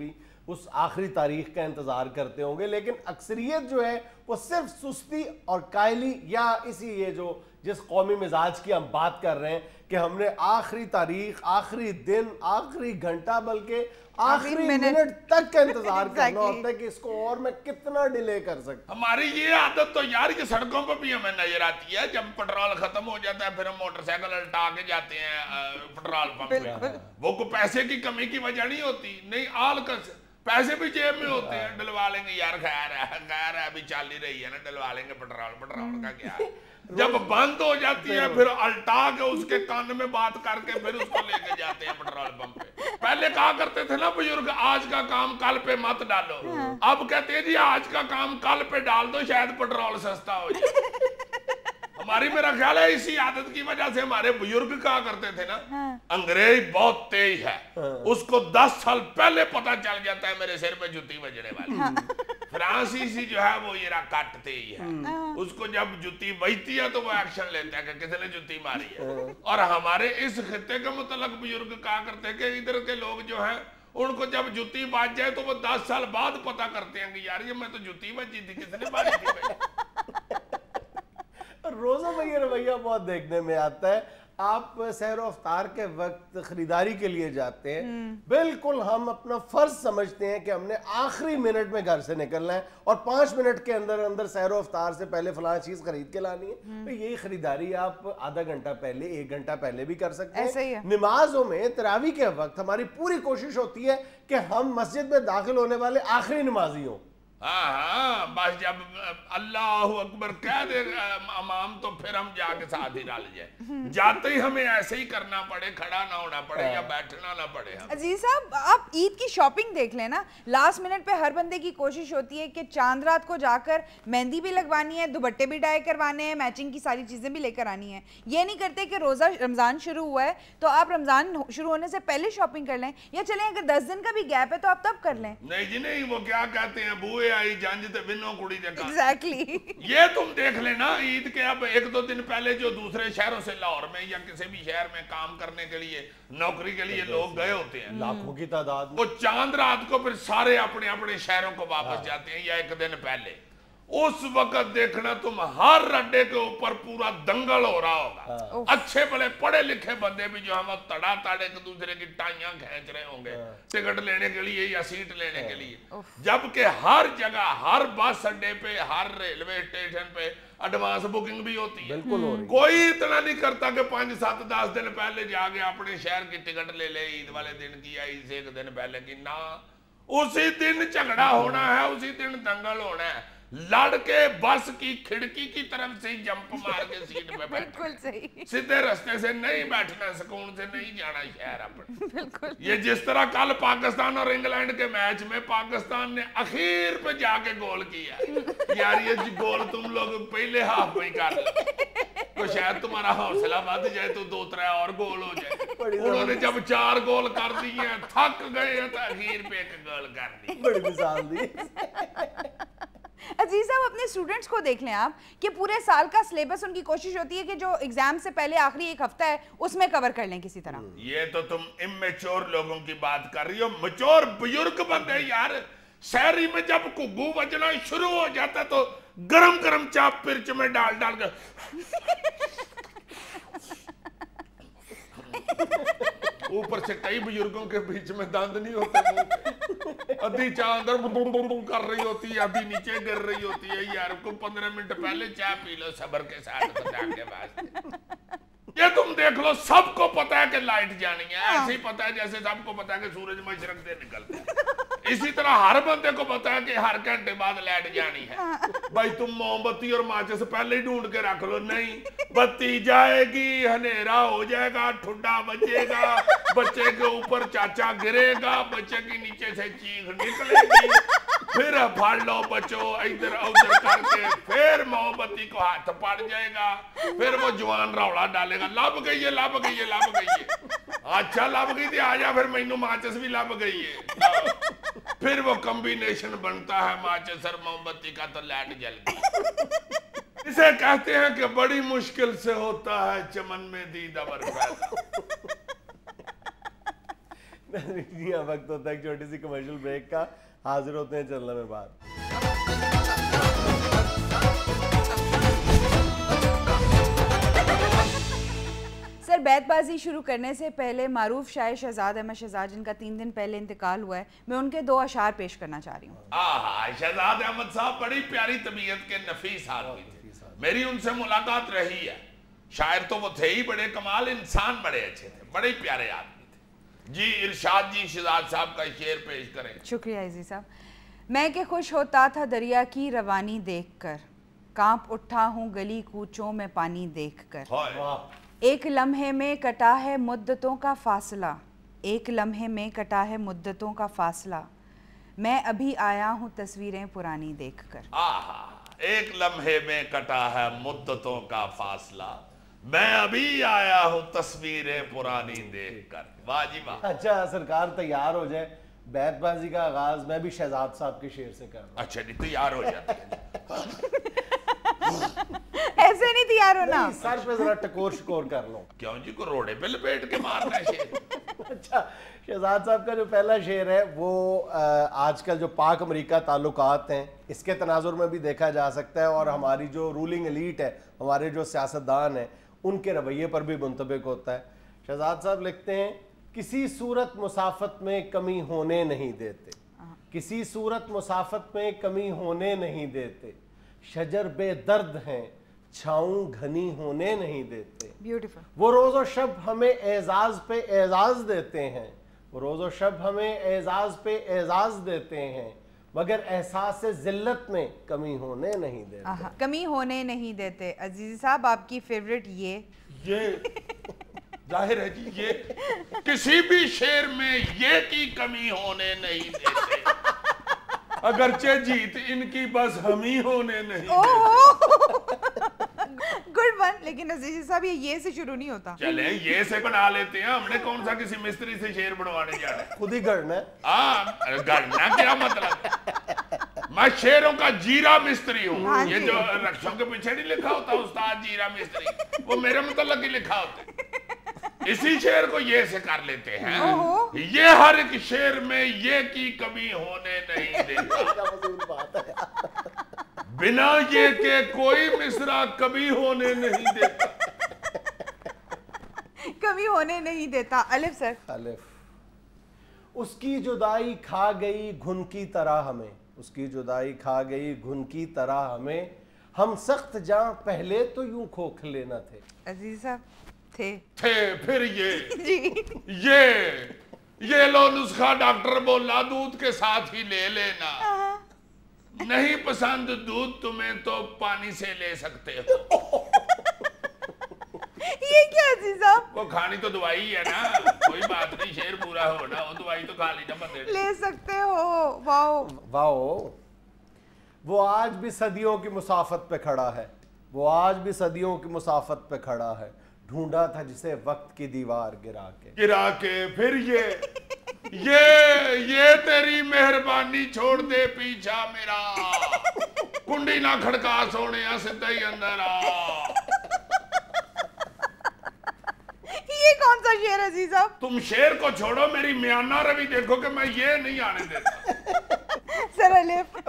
Speaker 2: اس آخری تاریخ کا انتظار کرتے ہوں گے، لیکن اکثریت جو ہے وہ صرف سستی اور قائلی یا اسی یہ جو جس قومی مزاج کی ہم بات کر رہے ہیں کہ ہم نے آخری تاریخ، آخری دن، آخری گھنٹہ بلکہ آخری منٹ تک کا انتظار کرنا ہوتا ہے کہ اس کو اور میں کتنا ڈیلے کر سکتا.
Speaker 3: ہماری یہ عادت تو یار یہ سڑکوں پہ بھی ہمیں نظر آتی ہے، جب پٹرول ختم ہو جاتا ہے پھر ہم موٹر سائیکل الٹا کے جاتے ہیں پٹرول پمپ پہ. وہ کوئی پیسے کی کمی کی وجہ نہیں ہوتی، نہیں آل کس پیسے بھی جیب میں ہوتے ہیں، ڈلوا لیں گے یار، خیر ہے ابھی چل ہی رہی ہے نا، ڈلوا لیں گے پٹرول کا کیا ہے. جب بند ہو جاتی ہے پھر الٹا کے اس کے کان میں بات کر کے پھر اس کو لے کے جاتے ہیں پٹرول پمپ پہ. پہلے کہا کرتے تھے نا بزرگ آج کا کام کل پہ مت ڈالو، اب کہتے ہیں جی آج کا کام کل پہ ڈال دو شاید پٹرول سستا ہو جائے. ہماری میرا خیال ہے اسی عادت کی وجہ سے ہمارے بزرگ کہا کرتے تھے نا انگریز بہت تیز ہے، اس کو 10 سال پہلے پتہ چل جاتا ہے میرے سر پہ جوتی بجنے والی. فرانسیسی جو ہے وہ یہ کاٹتے ہی ہے، اس کو جب جوتی بجتی ہے تو وہ ایکشن لیتا ہے کہ کس نے جوتی ماری ہے. اور ہمارے اس خطے کے متعلق بزرگ کہا کرتے ہیں کہ ادھر کے لوگ جو ہیں ان کو جب جوتی بج جائے تو وہ 10 سال بعد پتہ کرتے ہیں کہ یار یہ میں تو جوتی بجی تھی، کس نے ماری تھی.
Speaker 2: روزہ میں یہ رویہ بہت دیکھنے میں آتا ہے. آپ سحر و افطار کے وقت خریداری کے لیے جاتے ہیں، بالکل ہم اپنا فرض سمجھتے ہیں کہ ہم نے آخری منٹ میں گھر سے نکلنا ہے اور 5 منٹ کے اندر اندر سحر و افطار سے پہلے فلاں چیز خرید کے لانی ہے. یہی خریداری آپ آدھا گھنٹہ پہلے، 1 گھنٹہ پہلے بھی کر سکتے ہیں. نمازوں میں تراویح کے وقت ہماری پوری کوشش ہوتی ہے کہ ہم مسجد میں داخل ہونے والے آخری نمازی ہوں.
Speaker 3: ہاں بس جب اللہ اکبر کہہ دے امام تو پھر ہم جا کے ساتھ ہی ڈال جائے، جاتے ہی ہمیں ایسے ہی کرنا پڑے، کھڑا نہ ہونا پڑے یا بیٹھنا نہ پڑے.
Speaker 4: عزیز صاحب آپ عید کی شاپنگ دیکھ لیں نا، لاسٹ منٹ پہ ہر بندے کی کوشش ہوتی ہے کہ چاند رات کو جا کر مہندی بھی لگوانی ہے، دوپٹے بھی ڈائی کروانے ہیں، میچنگ کی ساری چیزیں بھی لے کر آنی ہیں. یہ نہیں کرتے کہ روزہ رمضان شروع ہوا ہے تو آپ رمضان شروع ہونے سے پہلے شاپنگ کر لیں، یا چلیں اگر 10 دن کا بھی گیپ ہے تو آپ تب کر لیں.
Speaker 3: نہیں جی نہیں، وہ کیا کہتے ہیں بوئے آئی جانج تے بنو کڑی دے کار.
Speaker 4: ایگزیکٹلی.
Speaker 3: یہ تم دیکھ لینا عید کے اب 1-2 دن پہلے جو دوسرے شہروں سے لاہور میں یا کسی بھی شہر میں کام کرنے کے لیے، نوکری کے لیے لوگ گئے ہوتے ہیں
Speaker 2: لاکھوں کی تعداد،
Speaker 3: وہ چاند رات کو پھر سارے اپنے اپنے شہروں کو واپس جاتے ہیں یا 1 دن پہلے. اس وقت دیکھنا تم ہر اڈے کے اوپر پورا دنگل ہو رہا ہوگا. اچھے بڑے پڑھے لکھے بندے بھی جو ہم تڑا تڑ ایک دوسرے کی ٹائیاں کھینچ رہے ہوں گے ٹکٹ لینے کے لیے یا سیٹ لینے کے لیے، جبکہ ہر جگہ، ہر بس اڈے پہ، ہر ریلوے اسٹیشن پہ ایڈوانس بکنگ بھی ہوتی ہے. کوئی اتنا نہیں کرتا کہ 5-7-10 دن پہلے جا کے اپنے شہر کی ٹکٹ لے لے عید والے دن کی یا عید سے 1 دن پہلے کی. نہ، اسی دن جھگڑا ہونا ہے، اسی دن دنگل ہونا ہے. لڑ کے بس کی کھڑکی کی طرف سے جمپ مار کے سیٹ پہ بیٹھنا، سیدھے رستے سے نہیں بیٹھنا، سکون سے نہیں جانا شہر اپنے. یہ جس طرح کل پاکستان اور انگلینڈ کے میچ میں پاکستان نے اخیر پہ جا کے گول کیا، یار یہ گول تم لوگ پہلے ہاف میں کر لیں تو شاید تمہارا حوصلہ بڑھ جائے تو 2-3 اور گول ہو جائے. انہوں نے جب 4 گول کر دیے تھک گئے تو اخیر پہ 1 گول کر دی.
Speaker 2: بڑی مثال دی.
Speaker 4: عزیز صاحب اپنے اسٹوڈنٹس کو دیکھ لیں آپ کہ پورے سال کا سلیبس ان کی کوشش ہوتی ہے کہ جو ایگزام سے پہلے آخری 1 ہفتہ ہے اس میں کور کر لیں کسی طرح.
Speaker 3: یہ تو تم امیچور لوگوں کی بات کر رہی ہو. میچور بزرگ بندے یار سحری میں جب گھگو بجنا شروع ہو جاتا ہے تو گرم گرم چاپ پرچ میں ڈال ڈال کے اوپر سے کئی بزرگوں کے بیچ میں دند نہیں ہوتے، ادھی چاہ اندر کر رہی ہوتی ہے، ادھی نیچے گر رہی ہوتی ہے. یار کو 15 منٹ پہلے چاہ پی لو صبر کے ساتھ خدا کے واسطے. یہ تم دیکھ لو سب کو پتا ہے کہ لائٹ جانی ہے، ایسے ہی پتا ہے جیسے سب کو پتا ہے کہ سورج مشرق سے نکلتا ہے. اسی طرح ہر بندے کو پتا ہے کہ ہر گھنٹے بعد لائٹ جانی ہے. بھائی تم موم بتی اور ماچس پہلے ہی ڈھونڈ کے رکھ لو. نہیں، بتی جائے گی، ہنیرا ہو جائے گا، ٹھنڈا بجے گا، بچے کے اوپر چاچا گرے گا، بچے کے نیچے سے چیخ نکلے گی، پھر پھاڑ لو بچو ادھر ادھر کر کے، پھر موم بتی کو ہاتھ پڑ جائے گا، پھر وہ جوان روڑا ڈالے گا، لب گئی ہے لب گئی ہے لب گئی ہے. اچھا لب گئی تھی، آجا پھر مینو ماچس بھی لب گئی ہے. پھر وہ کمبینیشن بنتا ہے ماچس اور موم بتی کا تو لائٹ جل گئی. اسے کہتے ہیں کہ بڑی مشکل سے ہوتا ہے چمن میں دیدہ برپیدا.
Speaker 2: وقت ہوتا ہے ایک چھوٹی سی کمرشل بریک کا. حاضر ہوتے ہیں چلنے میں بعد.
Speaker 4: سر بیت بازی شروع کرنے سے پہلے معروف شاعر شہزاد احمد شہزاد جن کا 3 دن پہلے انتقال ہوا ہے, میں ان کے 2 اشعار پیش کرنا چاہ رہی ہوں.
Speaker 3: شہزاد احمد صاحب بڑی پیاری طبیعت کے نفیس آدمی تھے, میری ان سے ملاقات رہی ہے. شاعر تو وہ تھے ہی بڑے کمال, انسان بڑے اچھے تھے, بڑے پیارے آدمی تھے. جی ارشاد جی شہزاد صاحب کا شعر پیش کریں.
Speaker 4: شکریہ عزیز صاحب. میں کہ خوش ہوتا تھا دریا کی روانی دیکھ کر, کانپ اٹھا ہوں گلی کوچوں میں پانی دیکھ کر. ایک لمحے میں کٹا ہے مدتوں کا فاصلہ, ایک لمحے میں کٹا ہے مدتوں کا فاصلہ, میں ابھی آیا ہوں تصویریں پرانی دیکھ کر.
Speaker 3: ایک لمحے میں کٹا ہے مدتوں کا فاصلہ, میں ابھی آیا ہوں تصویریں پرانی دیکھ کر. واہ جی واہ.
Speaker 2: اچھا سرکار تیار ہو جائے, بیت بازی کا آغاز میں بھی شہزاد صاحب کے شعر سے کر رہا ہوں.
Speaker 3: اچھا جی تیار ہو جاتے ہیں.
Speaker 4: ایسے نہیں تیار ہونا,
Speaker 2: سر پہ ذرا ٹکور شکور کر لو.
Speaker 3: کیوں جی کو روڑے پہ لپیٹ کے مارنا ہے شعر.
Speaker 2: اچھا شہزاد صاحب کا جو پہلا شعر ہے وہ آج کل جو پاک امریکہ تعلقات ہیں اس کے تناظر میں بھی دیکھا جا سکتا ہے, اور ہماری جو رولنگ ایلیٹ ہے, ہمارے جو سیاستدان ہیں, ان کے رویے پر بھی منطبق ہوتا ہے. شہزاد صاحب لکھتے ہیں, کسی صورت مسافت میں کمی ہونے نہیں دیتے, کسی صورت مسافت میں کمی ہونے نہیں دیتے, شجر بے درد ہیں چھاؤں گھنی ہونے نہیں دیتے.
Speaker 4: بیوٹیفل.
Speaker 2: وہ روز و شب ہمیں اعزاز پہ اعزاز دیتے ہیں, وہ روز و شب ہمیں اعزاز پہ اعزاز دیتے ہیں, مگر احساس ذلت میں کمی ہونے نہیں دیتے.
Speaker 4: کمی ہونے نہیں دیتے. عزیز صاحب آپ کی فیوریٹ یہ
Speaker 3: ظاہر ہے جی, یہ کسی بھی شعر میں یہ کی کمی ہونے نہیں دیتے, اگرچہ جیت ان کی بس ہم ہی ہونے نہیں دیتے.
Speaker 4: Good one. لیکن عزیز صاحب یہ سے شروع نہیں ہوتا.
Speaker 3: چلیں یہ سے بنا لیتے ہیں, ہم نے کون سا کسی مستری سے شعر بنوانے جا رہے ہیں,
Speaker 2: خود ہی گڑنا ہے.
Speaker 3: گڑنا کیا مطلب, میں شعروں کا جیرا مستری ہوں. یہ جو رقصوں کے پیچھے نہیں لکھا ہوتا استاد جیرا مستری, وہ میرے متعلق ہی لکھا ہوتا ہے. اسی شعر کو یہ سے کر لیتے ہیں, یہ ہر ایک شعر میں یہ کی کمی ہونے نہیں دیتا, بنا یہ کہ کوئی مصرع کبھی ہونے نہیں دیتا.
Speaker 4: کبھی ہونے نہیں دیتا. الف سر.
Speaker 2: الف. اس کی جدائی کھا گئی گھن کی طرح ہمیں, اس کی جدائی کھا گئی گھن کی طرح ہمیں, ہم سخت جاں پہلے تو یوں کھوکھلے نہ تھے.
Speaker 4: عزیز صاحب تھے
Speaker 3: پھر یہ لو نسخہ ڈاکٹر بولا دودھ کے ساتھ ہی لے لینا, نہیں پسند دودھ تمہیں تو پانی سے لے سکتے ہو.
Speaker 4: یہ کیا عزیز صاحب,
Speaker 3: وہ کھانی تو دوائی ہے نا, کوئی بات نہیں, شعر پورا ہونا, وہ دوائی تو کھا لینا بندے
Speaker 4: لے سکتے ہو. واو
Speaker 2: واو. وہ آج بھی صدیوں کی مسافت پہ کھڑا ہے, وہ آج بھی صدیوں کی مسافت پہ کھڑا ہے, ڈھونڈا تھا جسے وقت کی دیوار گرا کے.
Speaker 3: پھر یہ تیری مہربانی چھوڑ دے پیچھا میرا, کنڈی نہ کھڑکا سونے سدھا ہی اندر آ.
Speaker 4: یہ کون سا شعر عزیز صاحب؟
Speaker 3: تم شعر کو چھوڑو, میری میانہ روی دیکھو کہ میں یہ نہیں آنے دیتا.
Speaker 4: سر الف.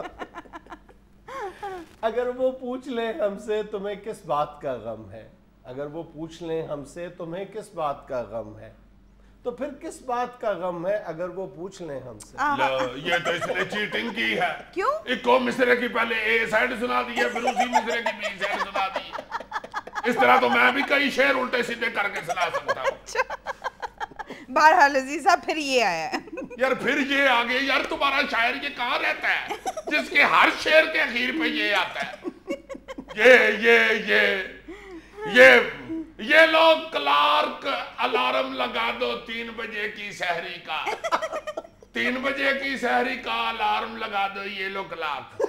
Speaker 2: اگر وہ پوچھ لیں ہم سے تمہیں کس بات کا غم ہے, اگر وہ پوچھ لیں ہم سے تمہیں کس بات کا غم ہے, تو پھر کس بات کا غم ہے اگر وہ پوچھ لیں ہم سے.
Speaker 3: یہ تو اس نے چیٹنگ کی ہے.
Speaker 4: کیوں؟
Speaker 3: ایک کو مصرے کی پہلے اے سائڈ سنا دی ہے, پھر اسی مصرے کی بی سائڈ سنا دی ہے. اس طرح تو میں بھی کئی شعر الٹے سیدھے کر کے سنا سکتا ہوں.
Speaker 4: بہرحال عزیز صاحب پھر یہ آیا ہے.
Speaker 3: یار پھر یہ آگے, یار تمہارا شاعر یہ کہاں رہتا ہے جس کے ہر شعر کے اخیر پہ یہ آتا ہے. یہ لوگ کلارک الارم لگا دو 3 بجے کی سحری کا, 3 بجے کی سحری کا الارم لگا دو, یہ لوگ کلارک.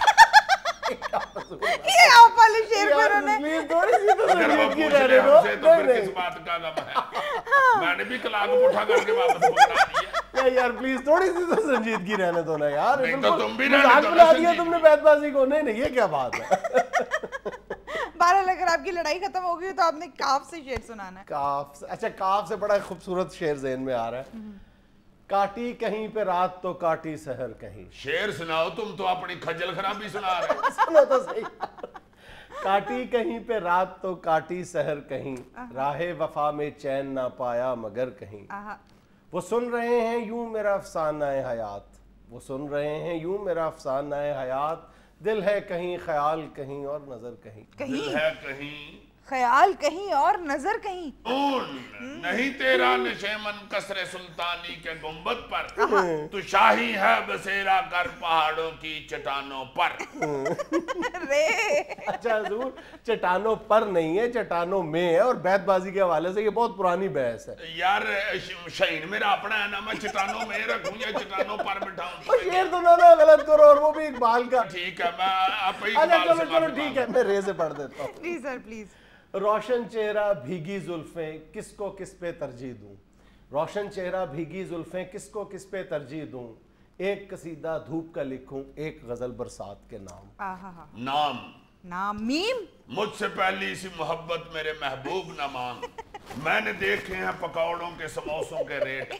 Speaker 4: یہ آپ والے شعر پر انہیں
Speaker 3: اگر وہ پوچھ لے ہم سے تو پھر کس بات کا غم ہے, میں نے بھی کلاک پٹھا کر کے واپس پکڑا دیا.
Speaker 2: یار پلیز تھوڑی سی تو سنجیدگی رہنے دو نا یار.
Speaker 3: نہیں تو تم بھی رہنے دو
Speaker 2: بلا دیا تم نے بیت بازی کو. نہیں یہ کیا بات ہے.
Speaker 4: بہرحال اگر آپ کی لڑائی ختم ہو گئی تو آپ نے کاف سے شعر سنانا ہے.
Speaker 2: کاف سے, اچھا کاف سے بڑا خوبصورت شعر ذہن میں آ رہا ہے. काटी कहीं पे रात तो काटी सहर कहीं।
Speaker 3: शेर सुनाओ, तुम तो अपनी खज्जल खराबी सुना रहे हो।
Speaker 2: सुनो तो सही। काटी कहीं पे रात तो काटी सहर कहीं, राहे वफा में चैन ना पाया मगर कहीं। वो सुन रहे हैं यूं मेरा अफसाना है हयात, वो सुन रहे हैं यूं मेरा अफसाना है हयात, दिल है कहीं ख्याल कहीं और नजर कहीं।
Speaker 3: दिल है कहीं
Speaker 4: ख्याल कहीं और नजर कहीं।
Speaker 3: नहीं तेरा नशेमन कसरे सुल्तानी के गुंबद पर, तू शाही है बसेरा कर पहाड़ों की चट्टानों पर।
Speaker 4: रे
Speaker 2: अच्छा हुजूर, चट्टानों पर नहीं है, चट्टानों में है, और बैतबाजी के हवाले से ये बहुत पुरानी बहस है।
Speaker 3: यार शहीन मेरा अपना है ना, मैं चट्टानों में रखूं या चट्टानों पर बिठाऊं?
Speaker 2: शेर तो ना गलत करो, और वो भी इकबाल का।
Speaker 3: ठीक है, मैं आप
Speaker 2: अच्छा चलो ठीक है, मैं रे से पढ़ देता हूँ।
Speaker 4: Please sir please.
Speaker 2: रोशन चेहरा भीगी जुल्फें किसको किस पे तरजीह दूं, रोशन चेहरा भीगी जुल्फें किसको किस पे तरजीह दूं, एक कसीदा धूप का लिखूं एक गजल बरसात के नाम।
Speaker 3: नाम
Speaker 4: नाम मीम।
Speaker 3: मुझसे पहली इसी मोहब्बत मेरे महबूब न मांग, मैंने देखे हैं पकौड़ों के समोसों के रेट।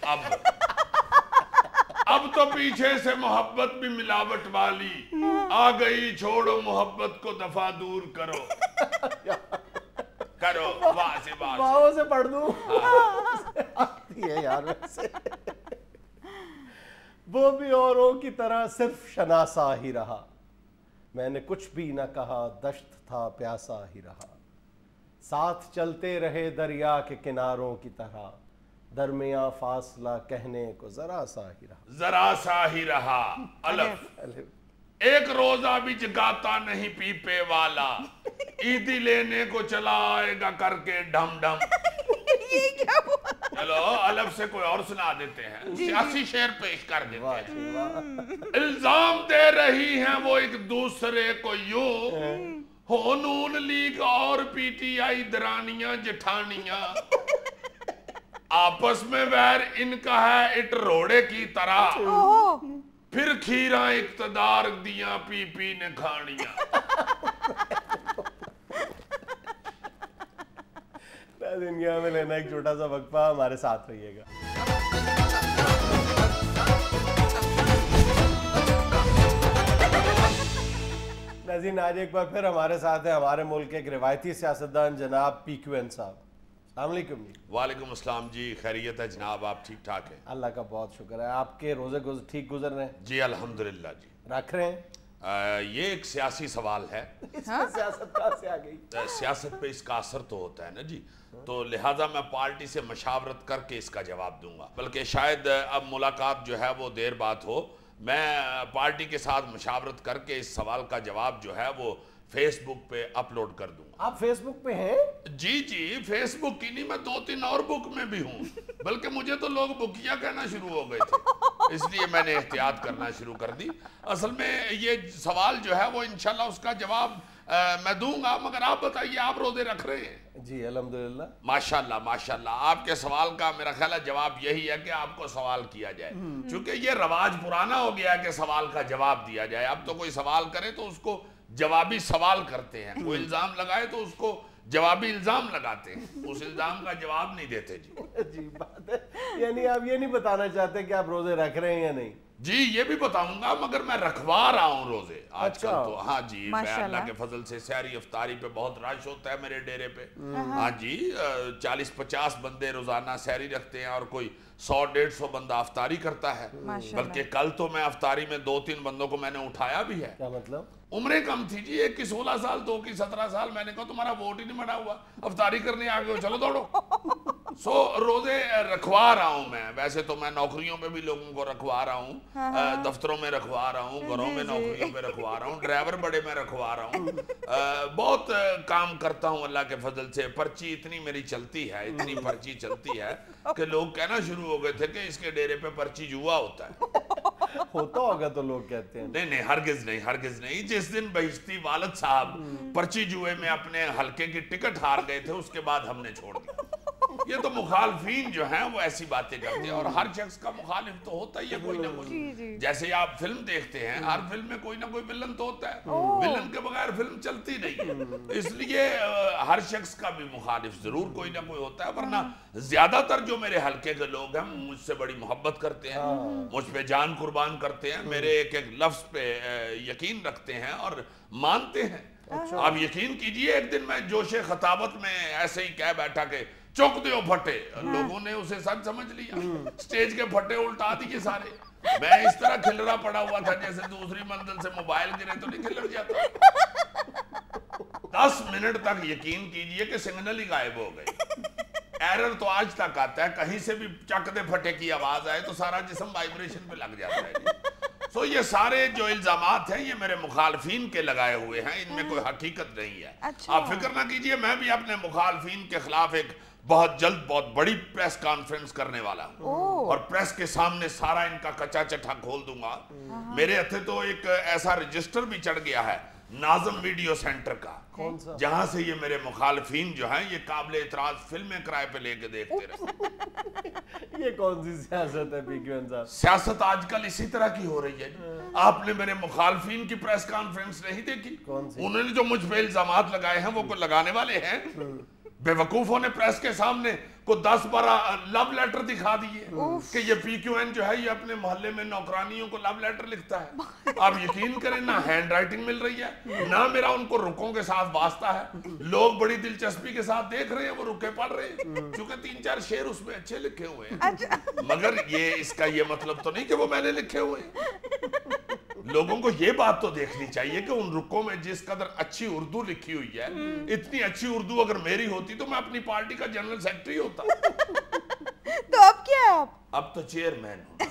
Speaker 3: अब तो पीछे से मोहब्बत भी मिलावट वाली आ गई, छोड़ो मोहब्बत को दफा दूर करो। करो वाह
Speaker 2: से पढ़ दूं। आती है यार वैसे। वो भी औरों की तरह सिर्फ शनासा ही रहा, मैंने कुछ भी न कहा दश्त था प्यासा ही रहा, साथ चलते रहे दरिया के किनारों की तरह, दरमिया फासला कहने को जरा सा ही रहा।
Speaker 3: जरा सा ही रहा। अलफ। एक रोजा भी जगाता नहीं पीपे वाला, ईदी लेने को चला आएगा करके ढम ढम।
Speaker 4: ये क्या हुआ?
Speaker 3: चलो अलफ से कोई और सुना देते हैं, सियासी शेर पेश कर देते हैं। इल्जाम दे रही हैं वो एक दूसरे को यूं, हो नून लीग और पीटीआई दरानियां जेठानियां, आपस में वैर इनका है इट रोड़े की तरह, फिर खीरा इक्तदार दिया पी पी ने खानियां।
Speaker 2: दुनिया में लेना एक छोटा सा वक्फा, हमारे साथ रहिएगा। नाज़रीन, आज एक बार फिर हमारे साथ है हमारे मुल्क के एक रिवायती सियासतदान जनाब PQN साहब। अस्सलाम वालेकुम जी।
Speaker 3: वालेकुम अस्सलाम जी, खैरियत है जनाब, आप ठीक ठाक हैं?
Speaker 2: अल्लाह का बहुत शुक्र है। आपके रोजे ठीक गुजर रहे हैं?
Speaker 3: जी अल्हम्दुलिल्लाह जी।
Speaker 2: रख रहे हैं?
Speaker 3: ये एक सियासी सवाल है।
Speaker 2: सियासत कहाँ से आ गई?
Speaker 3: सियासत पे इसका असर तो होता है ना जी, तो लिहाजा मैं पार्टी से मशावरत करके इसका जवाब दूंगा, बल्कि शायद अब मुलाकात जो है वो देर बात हो, मैं पार्टी के साथ मशावरत करके इस सवाल का जवाब जो है वो फेसबुक पे अपलोड कर दूंगा।
Speaker 2: आप फेसबुक पे हैं?
Speaker 3: जी जी, फेसबुक की नहीं, मैं 2-3 और बुक में भी हूँ, बल्कि मुझे तो लोग बुकिया कहना शुरू हो गए थे, इसलिए मैंने एहतियात करना शुरू कर दी। असल में ये सवाल जो है वो इंशाल्लाह उसका जवाब मैं दूंगा, मगर आप बताइए, आप रोजे रख रहे हैं?
Speaker 2: जी अल्हम्दुलिल्लाह।
Speaker 3: माशाल्लाह माशाल्लाह। आपके सवाल का मेरा ख्याल है जवाब यही है कि आपको सवाल किया जाए, क्योंकि ये रवाज पुराना हो गया कि सवाल का जवाब दिया जाए। अब तो कोई सवाल करे तो उसको जवाबी सवाल करते हैं, कोई इल्जाम लगाए तो उसको जवाबी इल्जाम लगाते हैं, उस इल्जाम का जवाब नहीं देते जी।
Speaker 2: जी बात है, यानी आप ये नहीं बताना चाहते कि आप रोजे रख रहे हैं या नहीं?
Speaker 3: जी ये भी बताऊंगा, मगर मैं रखवा रहा हूँ रोजे आजकल।
Speaker 2: अच्छा।
Speaker 3: तो हाँ जी, मैं अल्लाह के फजल से सहरी इफ्तारी पे बहुत रश होता है मेरे डेरे पे। हाँ जी, 40-50 बंदे रोजाना सहरी रखते हैं और कोई 100-150 बंदा अफ्तारी करता है। बल्कि कल तो मैं अफ्तारी में 2-3 बंदों को मैंने उठाया भी है।
Speaker 2: क्या मतलब?
Speaker 3: उम्रें कम थी जी, एक की 16 साल, 2 की 17 साल। मैंने कहा तुम्हारा वोट ही नहीं बना हुआ, अफ्तारी करने आ गए हो, चलो दौड़ो। सो रोजे रखवा रहा हूँ मैं। वैसे तो मैं नौकरियों पे भी लोगों को रखवा रहा हूँ, दफ्तरों में रखवा रहा हूँ, घरों में नौकरियों पे रखवा रहा हूँ, ड्राइवर बड़े में रखवा रहा हूँ, बहुत काम करता हूँ अल्लाह के फजल से। पर्ची इतनी मेरी चलती है, इतनी पर्ची चलती है कि लोग कहना शुरू हो गए थे कि इसके डेरे पे पर्ची जुआ होता है।
Speaker 2: होता होगा तो लोग कहते हैं।
Speaker 3: नहीं नहीं, हरगिज नहीं, हरगिज नहीं। जिस दिन बहिश्ती वालिद साहब पर्ची जुए में अपने हलके की टिकट हार गए थे, उसके बाद हमने छोड़ दिया। یہ تو مخالفین جو ہیں وہ ایسی باتیں کرتے ہیں، اور ہر شخص کا مخالف تو ہوتا ہی ہے کوئی نہ کوئی. جیسے آپ فلم دیکھتے ہیں، ہر فلم میں کوئی نہ کوئی ویلن تو ہوتا ہے، ویلن کے بغیر فلم چلتی نہیں. اس لیے ہر شخص کا بھی مخالف ضرور کوئی نہ کوئی ہوتا ہے. ورنہ زیادہ تر جو میرے حلقے کے لوگ ہیں مجھ سے بڑی محبت کرتے ہیں، مجھ پہ جان قربان کرتے ہیں، میرے ایک ایک لفظ پہ یقین رکھتے ہیں اور مانتے ہیں. آپ یقین کیجئے ایک دن میں جوش خطابت میں ایسے ہی کہہ بیٹھا کہ چوک دیو پھٹے، لوگوں نے اسے سچ سمجھ لیا، سٹیج کے پھٹے الٹا دیے سارے. میں اس طرح کھلرا پڑا ہوا تھا جیسے دوسری منزل سے موبائل گرے تو نہیں کھلر جاتا. 10 منٹ تک یقین کیجئے کہ سگنل ہی غائب ہو گئے. ایرر تو آج تک آتا ہے، کہیں سے بھی چک دے پھٹے کی آواز آئے تو سارا جسم وائبریشن پہ لگ جاتا ہے. سو یہ سارے جو الزامات ہیں یہ میرے مخالفین کے لگائے ہوئے ہیں، ان میں کوئی حقیقت نہیں ہے. آپ فکر نہ کیجئے، میں بھی اپنے مخالفین کے خلاف ایک بہت جلد بہت بڑی پریس کانفرنس کرنے والا ہوں، اور پریس کے سامنے سارا ان کا کچا چٹھا کھول دوں گا. میرے ہتھے تو ایک ایسا رجسٹر بھی چڑھ گیا ہے ناظم ویڈیو سینٹر کا، جہاں سے یہ میرے مخالفین جو ہیں یہ قابل اعتراض فلمیں کرائے پہ لے کے دیکھتے رہتے.
Speaker 2: یہ کون سی سیاست ہے پی کیو این صاحب؟
Speaker 3: سیاست آج کل اسی طرح کی ہو رہی ہے. آپ نے میرے مخالفین کی پریس کانفرنس نہیں دیکھی؟ انہوں نے جو مجھ پہ الزامات لگائے ہیں وہ کوئی لگانے والے ہیں؟ بے وقوفوں نے پریس کے سامنے کو 10-12 لو لیٹر دکھا دیے کہ یہ پی کیو این جو ہے یہ اپنے محلے میں نوکرانیوں کو لو لیٹر لکھتا ہے. آپ یقین کریں نہ ہینڈ رائٹنگ مل رہی ہے، نہ میرا ان کو رکوں کے ساتھ واسطہ ہے. لوگ بڑی دلچسپی کے ساتھ دیکھ رہے ہیں، وہ رکے پڑھ رہے ہیں چونکہ 3-4 شعر اس میں اچھے لکھے ہوئے ہیں، مگر یہ اس کا یہ مطلب تو نہیں کہ وہ میں نے لکھے ہوئے ہیں. لوگوں کو یہ بات تو دیکھنی چاہیے کہ ان رکوں میں جس قدر اچھی اردو لکھی ہوئی ہے، اتنی اچھی اردو اگر میری ہوتی تو میں اپنی پارٹی کا جنرل سیکرٹری ہوتا.
Speaker 4: تو اب کیا ہے آپ؟
Speaker 3: اب تو چیئرمین ہوں.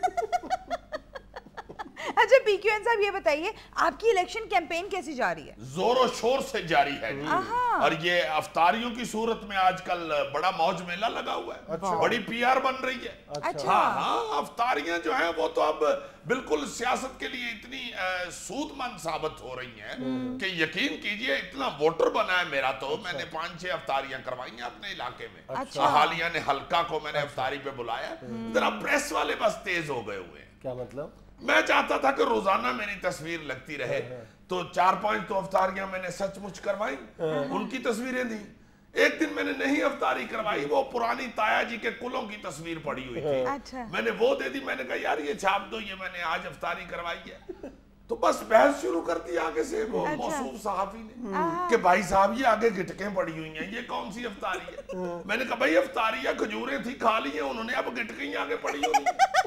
Speaker 4: اچھا پی کیو این صاحب یہ بتائیے آپ کی الیکشن کیمپین کیسی جا رہی ہے؟
Speaker 3: زور و شور سے جاری ہے جی. اور یہ افطاریوں کی صورت میں آج کل بڑا موج میلہ لگا ہوا ہے، بڑی پی آر بن رہی ہے. ہاں افطاریاں جو ہیں وہ تو اب بالکل سیاست کے لیے اتنی سود مند ثابت ہو رہی ہیں کہ یقین کیجئے اتنا ووٹر بنا ہے میرا. تو میں نے 5-6 افطاریاں کروائی ہیں اپنے علاقے میں. احالیہ نے حلقہ کو میں نے افطاری پہ بلایا. ذرا پریس والے بس تیز ہو گئے ہوئے ہیں.
Speaker 2: کیا مطلب؟
Speaker 3: میں چاہتا تھا کہ روزانہ میری تصویر لگتی رہے، تو 4-5 تو افطاریاں میں نے سچ مچ کروائی، ان کی تصویریں دی. ایک دن میں نے نہیں افطاری کروائی، وہ پرانی تایا جی کے کلوں کی تصویر پڑی ہوئی تھی، میں نے وہ دے دی. میں نے کہا یار یہ چھاپ دو، یہ میں نے آج افطاری کروائی ہے. تو بس بحث شروع کر دی آگے سے وہ موصوف صحافی نے کہ بھائی صاحب یہ آگے گٹکیں پڑی ہوئی ہیں، یہ کون سی افطاری ہے؟ میں نے کہا بھائی افطاری ہے، کھجوریں تھی کھا لی ہیں انہوں نے، اب گٹکیں آگے پڑی ہوئی ہیں.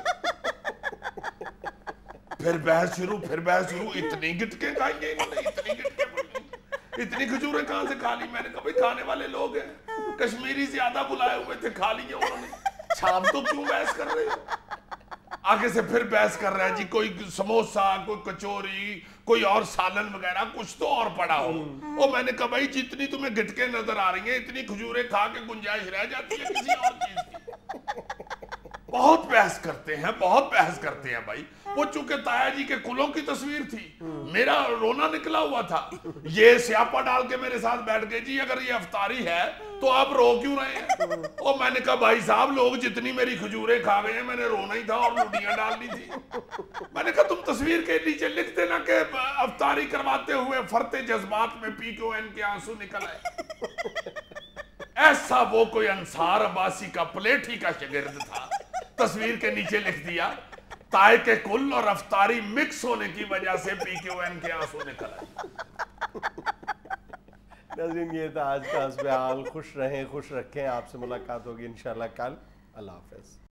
Speaker 3: پھر بحث شروع، اتنی گٹکیں کھائی ہیں انہوں نے، اتنی گٹکیں پڑی ہیں، اتنی کھجوریں کہاں سے کھا لی؟ میں نے کہا بھائی کھانے والے لوگ ہیں، کشمیری زیادہ بلائے ہوئے تھے، کھا لی ہیں انہوں نے، چھاپ تو کیوں بحث کر رہے ہو؟ آگے سے پھر بحث کر رہا ہے جی کوئی سموسا، کوئی کچوری، کوئی اور سالن وغیرہ کچھ تو اور پڑا ہو. اور میں نے کہا بھائی جتنی تمہیں گٹکیں نظر آ رہی ہیں اتنی کھجوریں کھا کے گنجائش رہ جاتی ہے کسی اور چیز کی. بہت بحث کرتے ہیں بھائی. وہ چونکہ تایا جی کے کلوں کی تصویر تھی، میرا رونا نکلا ہوا تھا. یہ سیاپا ڈال کے میرے ساتھ بیٹھ گئے جی اگر یہ افطاری ہے تو آپ رو کیوں رہے ہیں؟ اور میں نے کہا بھائی صاحب لوگ جتنی میری کھجوریں کھا گئے ہیں میں نے رونا ہی تھا اور لڈیاں ڈالنی تھی. میں نے کہا تم تصویر کے نیچے لکھ دینا کہ افطاری کرواتے ہوئے فرتے جذبات میں پی کیو این کے آنسو نکل آئے. ایسا وہ کوئی انصار عباسی کا پلیٹھی کا شاگرد تھا، تصویر کے نیچے لکھ دیا تائے کے کل اور افطاری مکس ہونے کی وجہ سے پی کیو این کے آنسو نکل آئے.
Speaker 2: ناظرین یہ تھا آج کا حسب حال. خوش رہیں، خوش رکھیں. آپ سے ملاقات ہوگی انشاءاللہ کل. اللہ حافظ.